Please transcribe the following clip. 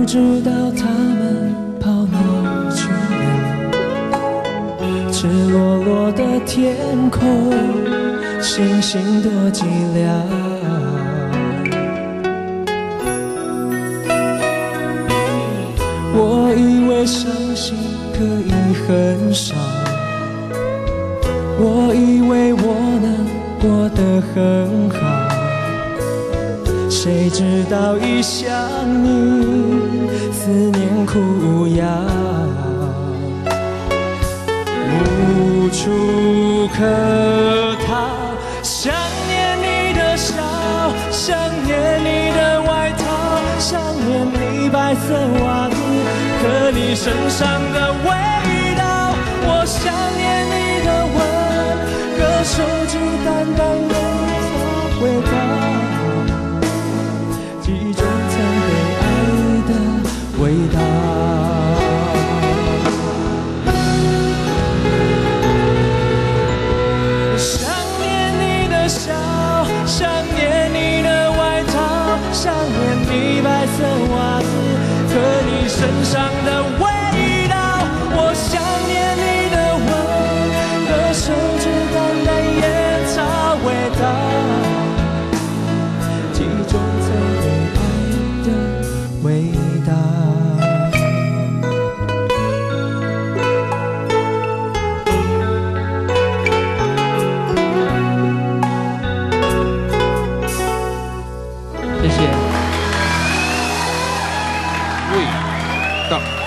知道他们跑哪去了？赤裸裸的天空，星星多寂寥。我以为伤心可以很少，我以为我能过得很好，谁知道一想你，思念苦药，无处可逃。想念你的笑，想念你的外套，想念你白色袜子和你身上的味道。我想念你的吻和手指淡淡烟草味道，记忆中曾被爱的味道。想念你的笑，想念你的外套，想念你白色袜子和你身上的味道。我想念你的吻和手指淡淡烟草味道，记忆中曾被爱的味道。 谢谢。味道。